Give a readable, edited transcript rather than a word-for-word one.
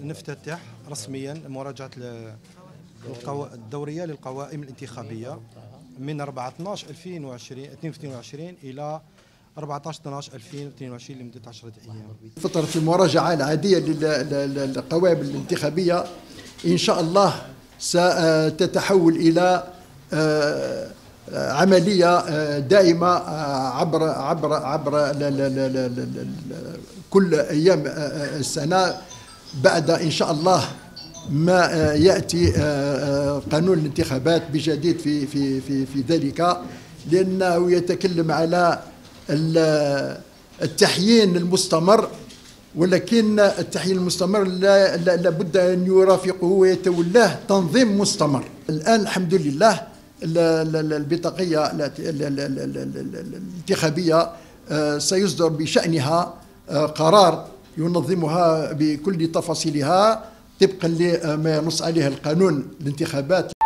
نفتتح رسميا مراجعة الدورية للقوائم الانتخابية من 4/12/2022 إلى 14/12/2022 لمدة 10 أيام. فترة المراجعة العادية للقوائم الانتخابية إن شاء الله ستتحول إلى عملية دائمة عبر كل أيام السنة، بعد إن شاء الله ما يأتي قانون الانتخابات بجديد في ذلك، لأنه يتكلم على التحيين المستمر، ولكن التحيين المستمر لابد أن يرافقه ويتولاه تنظيم مستمر. الآن الحمد لله البطاقية الانتخابية سيصدر بشأنها قرار ينظمها بكل تفاصيلها طبقا لما ينص عليه القانون الانتخابات.